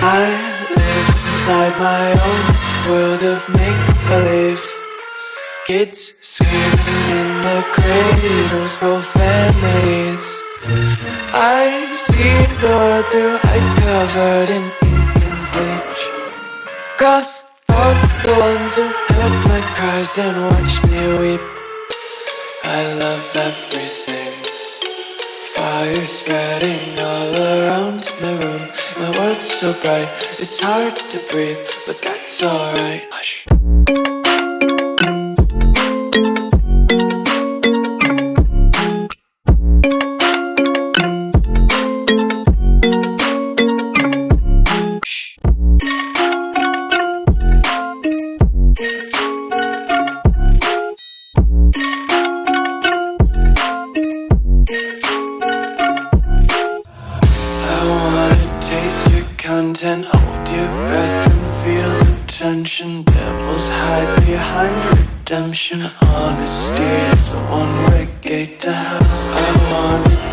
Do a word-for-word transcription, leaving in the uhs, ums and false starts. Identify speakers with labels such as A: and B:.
A: I live inside my own world of make-believe. Kids screaming in the cradles, profanities. I see the world through ice covered in ink and bleach. Cross out the ones who heard my cries and watched me weep. I love everything. Fire spreading all around my room. My world's so bright, it's hard to breathe, but that's alright. Hush. Content, hold your breath and feel the tension. Devils hide behind redemption. Honesty is the one-way gate to hell. I wanna